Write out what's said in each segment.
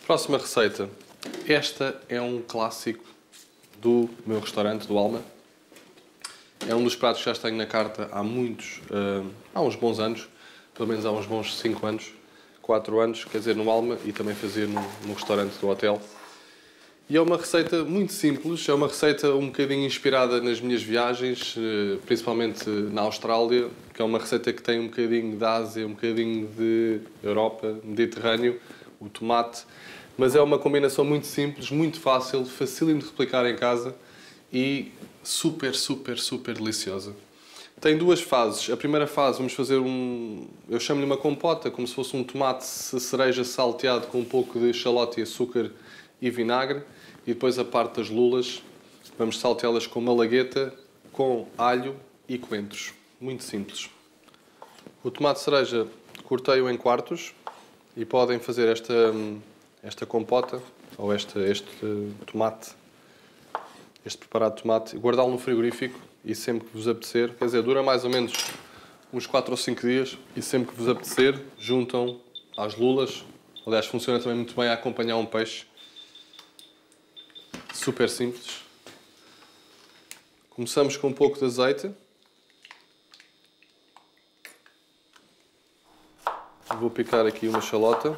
Próxima receita. Esta é um clássico do meu restaurante, do Alma. É um dos pratos que já tenho na carta há uns bons anos. Pelo menos há uns bons 5 anos, 4 anos, quer dizer, no Alma e também fazer no restaurante do hotel. E é uma receita muito simples, é uma receita um bocadinho inspirada nas minhas viagens, principalmente na Austrália, que é uma receita que tem um bocadinho de Ásia, um bocadinho de Europa, Mediterrâneo, o tomate, mas é uma combinação muito simples, muito fácil, facílimo de replicar em casa e super, super, super deliciosa. Tem duas fases. A primeira fase vamos fazer eu chamo-lhe uma compota, como se fosse um tomate cereja salteado com um pouco de xalote e açúcar e vinagre. E depois a parte das lulas, vamos salteá-las com malagueta, com alho e coentros. Muito simples. O tomate cereja cortei-o em quartos e podem fazer esta compota, ou este tomate, este preparado de tomate, guardá-lo no frigorífico e sempre que vos apetecer, quer dizer, dura mais ou menos uns 4 ou 5 dias e sempre que vos apetecer, juntam às lulas. Aliás, funciona também muito bem a acompanhar um peixe. Super simples. Começamos com um pouco de azeite. Vou picar aqui uma xalota.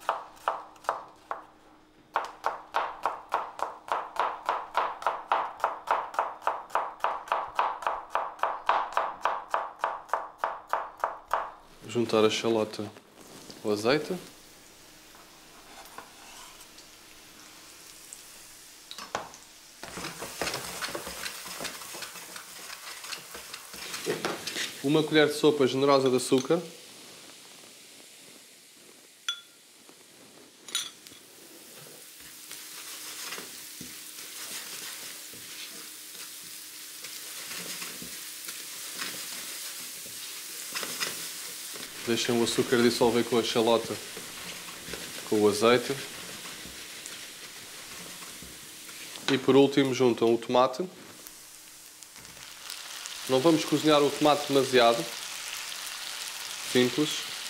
Juntar a xalota ao azeite. Uma colher de sopa generosa de açúcar. Deixem o açúcar dissolver com a xalota, com o azeite. E por último juntam o tomate. Não vamos cozinhar o tomate demasiado. Simples.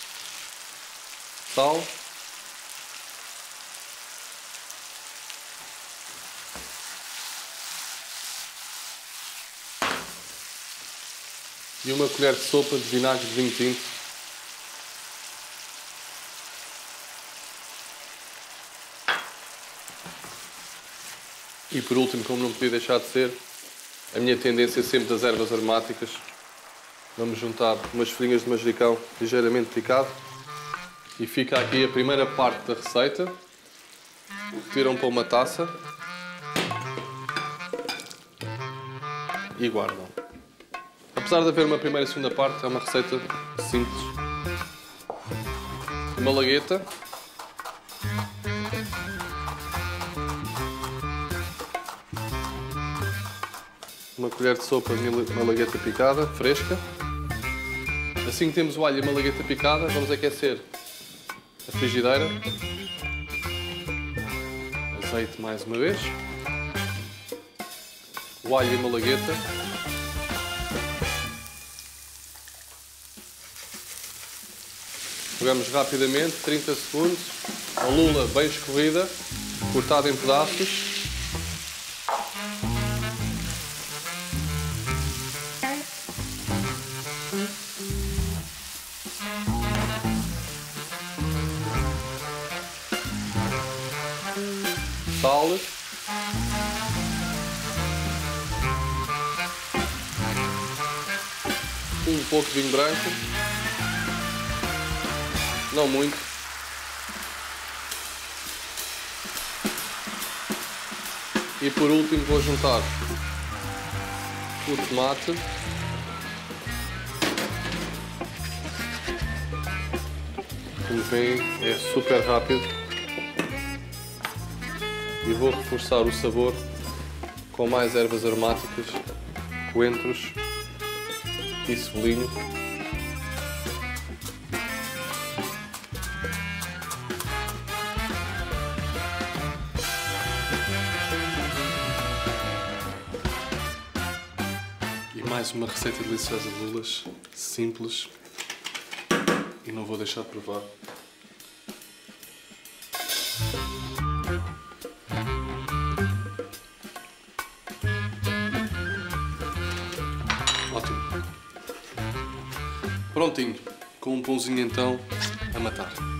Sal. E uma colher de sopa de vinagre de vinho tinto. E por último, como não podia deixar de ser, a minha tendência é sempre das ervas aromáticas. Vamos juntar umas folhinhas de manjericão ligeiramente picado. E fica aqui a primeira parte da receita. Tiram para uma taça. E guardam. Apesar de haver uma primeira e segunda parte, é uma receita simples. Malagueta. Uma colher de sopa de malagueta picada, fresca. Assim que temos o alho e a malagueta picada, vamos aquecer a frigideira. Azeite mais uma vez. O alho e a malagueta. Jogamos rapidamente, 30 segundos. A lula bem escorrida, cortada em pedaços. Sal, um pouco de vinho branco, não muito, e por último vou juntar o tomate, como veem é super rápido. E vou reforçar o sabor com mais ervas aromáticas, coentros e cebolinho. E mais uma receita deliciosa de lulas, simples, e não vou deixar de provar. prontinho. Com um pãozinho então a matar.